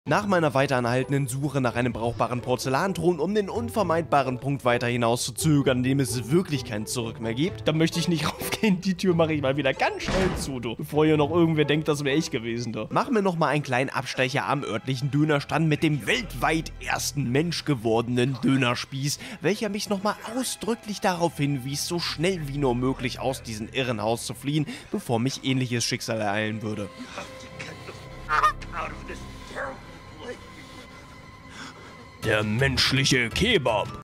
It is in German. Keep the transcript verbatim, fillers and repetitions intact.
Nach meiner weiteranhaltenden Suche nach einem brauchbaren Porzellanthron, um den unvermeidbaren Punkt weiter hinaus zu zögern, in dem es wirklich kein Zurück mehr gibt, da möchte ich nicht raufgehen. Die Tür mache ich mal wieder ganz schnell zu, du. Bevor hier noch irgendwer denkt, das wäre ich gewesen, du. Machen wir nochmal einen kleinen Abstecher am örtlichen Dönerstand mit dem weltweit ersten menschgewordenen Dönerspieß, welcher mich nochmal ausdrücklich darauf hinwies, so schnell wie nur möglich aus diesem Irrenhaus zu fliehen, bevor mich ähnliches Schicksal ereilen würde. Der menschliche Kebab.